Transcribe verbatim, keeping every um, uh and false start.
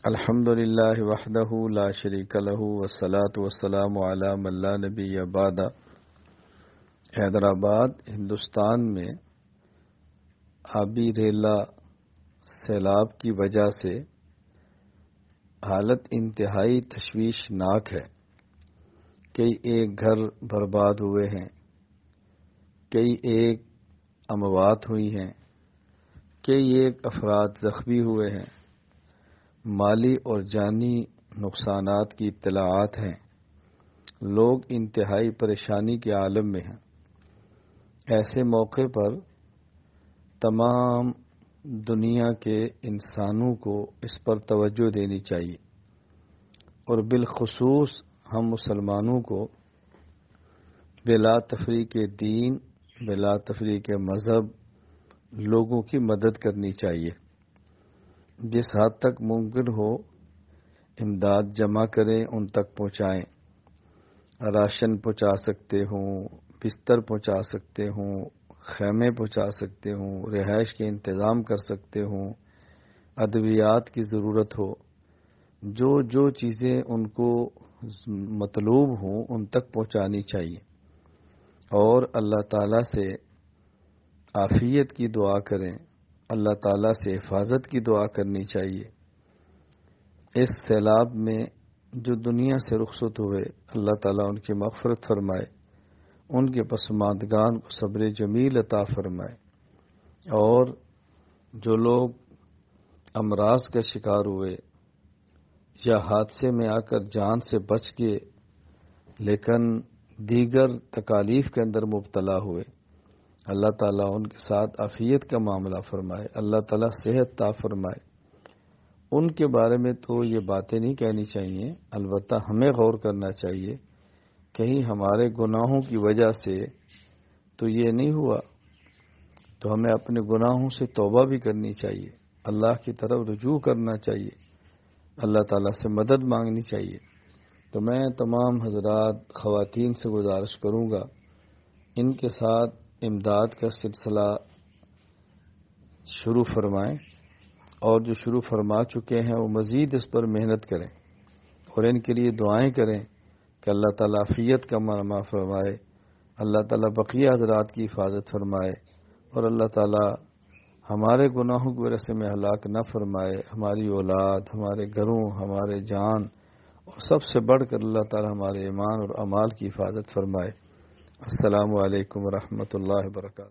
الحمد للہ وحدہ لا شریک لہ والصلاة والسلام علی من لا نبی بعد۔ حیدرآباد ہندوستان میں آبی ریلا سیلاب کی وجہ سے حالت انتہائی تشویشناک ہے۔ کئی ایک گھر برباد ہوئے ہیں، کئی ایک اموات ہوئی ہیں، کئی ایک افراد زخمی ہوئے ہیں، مالی اور جانی نقصانات کی اطلاعات ہیں۔ لوگ انتہائی پریشانی کے عالم میں ہیں۔ ایسے موقع پر تمام دنیا کے انسانوں کو اس پر توجہ دینی چاہیے، اور بالخصوص ہم مسلمانوں کو بلا تفریق دین، بلا تفریق مذہب لوگوں کی مدد کرنی چاہیے۔ جس حد تک ممکن ہو امداد جمع کریں، ان تک پہنچائیں۔ راشن پہنچا سکتے ہوں، بستر پہنچا سکتے ہوں، خیمے پہنچا سکتے ہوں، رہائش کے انتظام کر سکتے ہوں، ادویات کی ضرورت ہو، جو جو چیزیں ان کو مطلوب ہوں ان تک پہنچانی چاہیے، اور اللہ تعالیٰ سے عافیت کی دعا کریں، اللہ تعالیٰ سے حفاظت کی دعا کرنی چاہیے۔ اس سیلاب میں جو دنیا سے رخصت ہوئے، اللہ تعالیٰ ان کی مغفرت فرمائے، ان کے پسماندگان کو صبر جمیل عطا فرمائے، اور جو لوگ امراض کا شکار ہوئے یا حادثے میں آ کر جان سے بچ کے لیکن دیگر تکالیف کے اندر مبتلا ہوئے، اللہ تعالیٰ ان کے ساتھ عافیت کا معاملہ فرمائے، اللہ تعالیٰ صحت عطا فرمائے۔ ان کے بارے میں تو یہ باتیں نہیں کہنی چاہیے، البتہ ہمیں غور کرنا چاہیے کہیں ہمارے گناہوں کی وجہ سے تو یہ نہیں ہوا، تو ہمیں اپنے گناہوں سے توبہ بھی کرنی چاہیے، اللہ کی طرف رجوع کرنا چاہیے، اللہ تعالیٰ سے مدد مانگنی چاہیے۔ تو میں تمام حضرات خواتین سے گزارش کروں گا، ان کے ساتھ امداد کا سلسلہ شروع فرمائیں، اور جو شروع فرما چکے ہیں وہ مزید اس پر محنت کریں، اور ان کے لیے دعائیں کریں کہ اللہ تعالیٰ عافیت کا معاملہ فرمائے، اللہ تعالیٰ بقیہ حضرات کی حفاظت فرمائے، اور اللہ تعالیٰ ہمارے گناہوں کی وجہ سے میں ہلاک نہ فرمائے، ہماری اولاد، ہمارے گھروں، ہمارے جان، اور سب سے بڑھ کر اللہ تعالیٰ ہمارے ایمان اور اعمال کی حفاظت فرمائے۔ السلام علیکم ورحمۃ اللہ وبرکاتہ۔